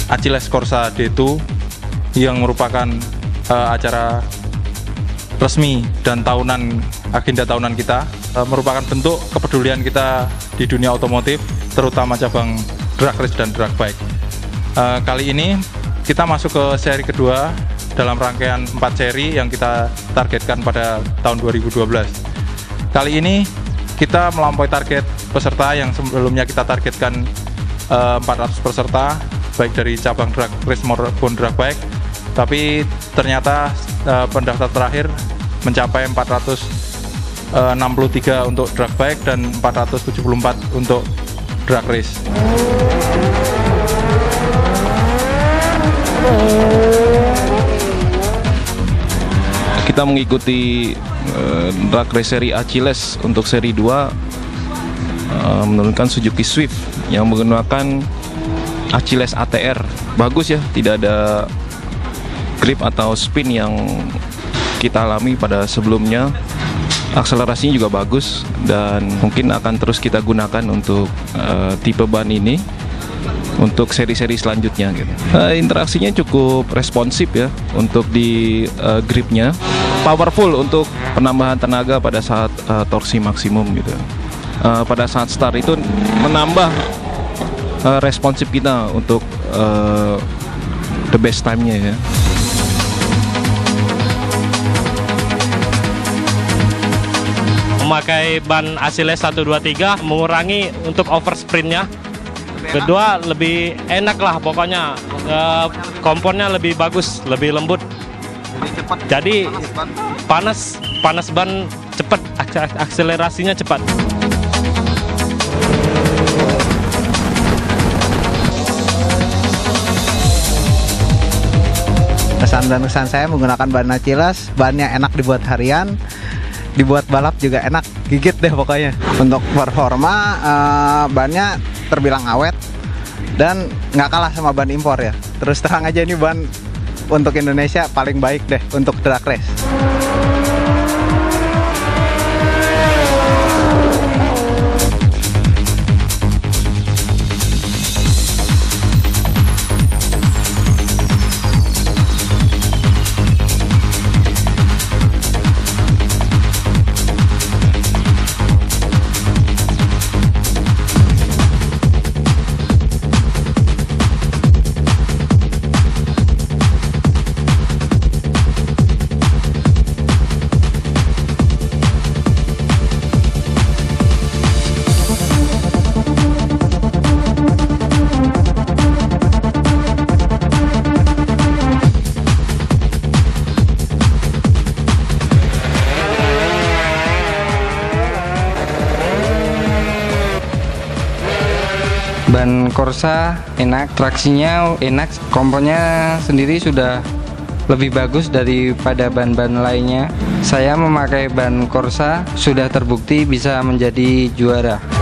Achilles Corsa D2 yang merupakan acara resmi dan agenda tahunan kita, merupakan bentuk kepedulian kita di dunia otomotif, terutama cabang drag race dan drag bike. Kali ini kita masuk ke seri kedua dalam rangkaian 4 seri yang kita targetkan pada tahun 2012. Kali ini kita melampaui target peserta yang sebelumnya kita targetkan 400 peserta, baik dari cabang drag race maupun drag bike, tapi ternyata pendaftar terakhir mencapai 463 untuk drag bike dan 474 untuk drag race. Kita mengikuti drag race seri Achilles untuk seri 2 menurunkan Suzuki Swift yang menggunakan Achilles ATR. Bagus ya, tidak ada grip atau spin yang kita alami pada sebelumnya. Akselerasinya juga bagus dan mungkin akan terus kita gunakan untuk tipe ban ini untuk seri-seri selanjutnya gitu. Interaksinya cukup responsif ya untuk di gripnya, powerful untuk penambahan tenaga pada saat torsi maksimum gitu. Pada saat start itu menambah responsif kita untuk the best time-nya ya. Memakai ban Achilles 123 mengurangi untuk oversprintnya. Kedua, lebih enak lah pokoknya, komponnya lebih bagus, lebih lembut. Jadi panas ban cepat, akselerasinya cepat. Kesan dan kesan saya menggunakan ban Achilles, bannya enak dibuat harian, dibuat balap juga enak, gigit deh pokoknya. Untuk performa, bannya terbilang awet dan nggak kalah sama ban impor ya. Terus terang aja ini ban untuk Indonesia paling baik deh untuk drag race. Ban Corsa enak, traksinya enak, komponnya sendiri sudah lebih bagus daripada ban-ban lainnya. Saya memakai ban Corsa sudah terbukti bisa menjadi juara.